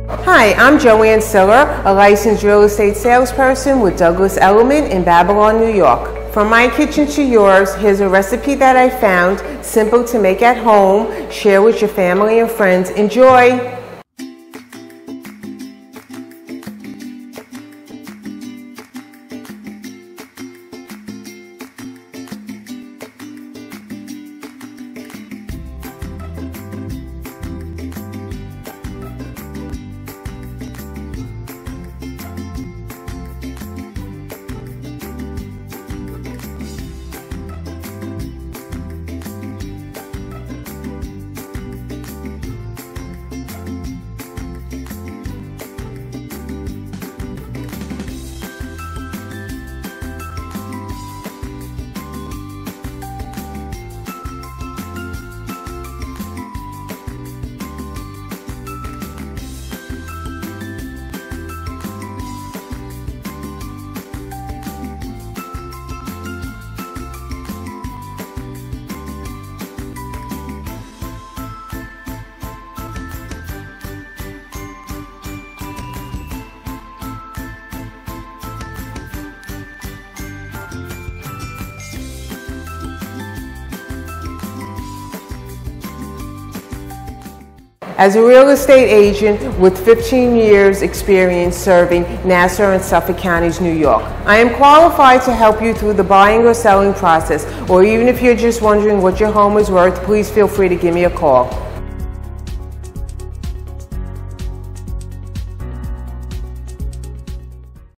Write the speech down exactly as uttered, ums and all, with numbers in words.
Hi, I'm Joanne, a licensed real estate salesperson with Douglas Elliman in Babylon, New York. From my kitchen to yours, here's a recipe that I found, simple to make at home, share with your family and friends. Enjoy! As a real estate agent with fifteen years experience serving Nassau and Suffolk counties, New York, I am qualified to help you through the buying or selling process, or even if you're just wondering what your home is worth, please feel free to give me a call.